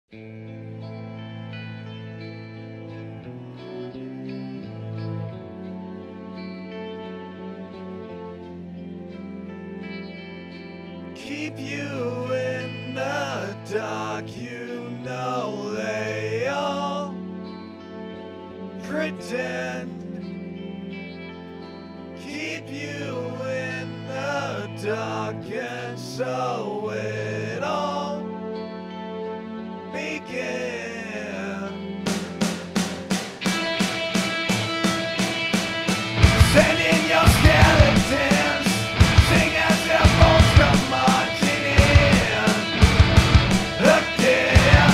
Keep you in the dark, you know they all pretend. Keep you in the dark, and so it all began. Send in your skeletons, sing as their bones come marching in again.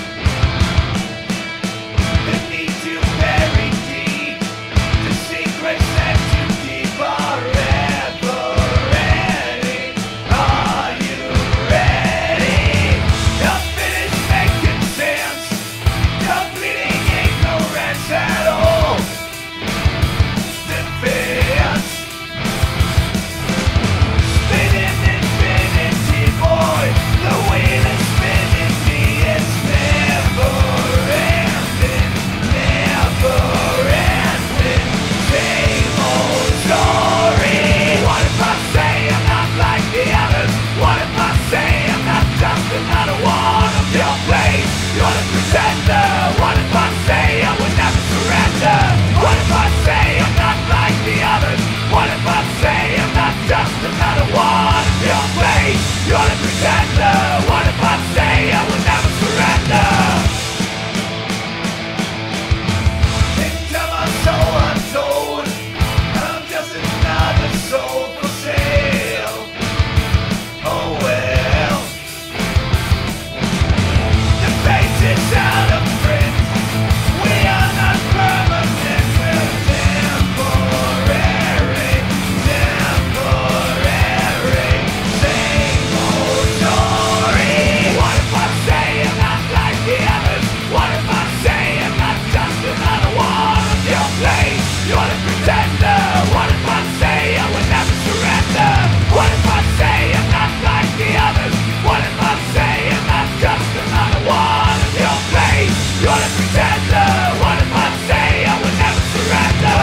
Beneath you buried deep, the secrets that you keep are ever ready. Are you ready? You're finished making sense, you're bleeding ignorance at all. Defense. Spinning infinity, boy, the wheel is spinning me, it's never ending, never ending. Same old story. What if I say I'm not like the others? What if I say I'm not just another one of your place? You're the pretender. What if I say I would never surrender? What if I say I'm not like the others? What if I say I'm not just another one of your place? You're the pretender. What if I say I would never surrender? Tell my soul untold, I'm just another soul for sale. Oh well, the face is out of print. We are not permanent, we're temporary, temporary. Same old story. What if I say I'm not like the others? What if I say I'm not just another one of your place? You're the pretender. What if I say I would never surrender? What if I say I'm not like the others? What if I say I'm not just another one of your place? You're the pretender. What if I say I would never surrender?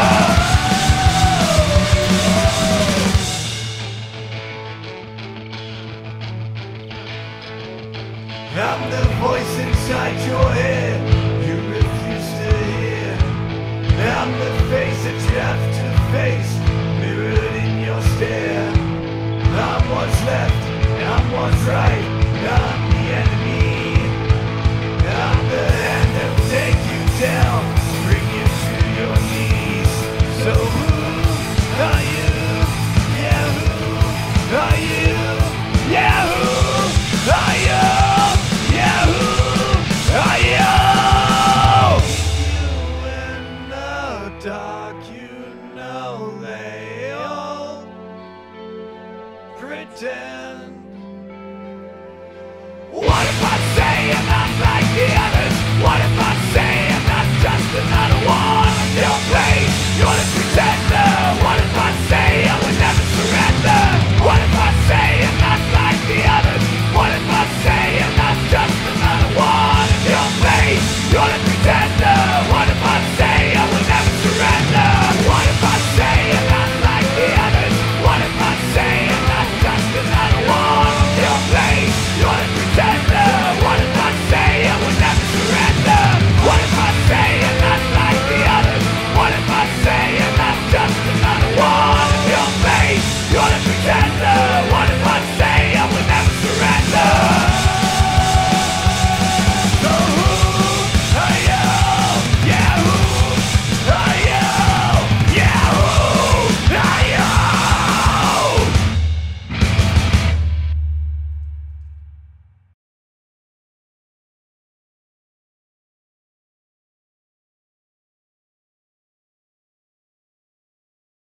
I'm the voice inside your head you refuse to hear. I'm the face that you have to face, mirrored in your stare. I'm what's left, I'm what's right, I'm the enemy. I'm the hand that will take you down, bring you to your knees. So who are you? Yeah, who are you? Yeah, who are you? Yeah, who are you? Keep you in the dark, you know they all pretend. What if I say I'm not like the others? What if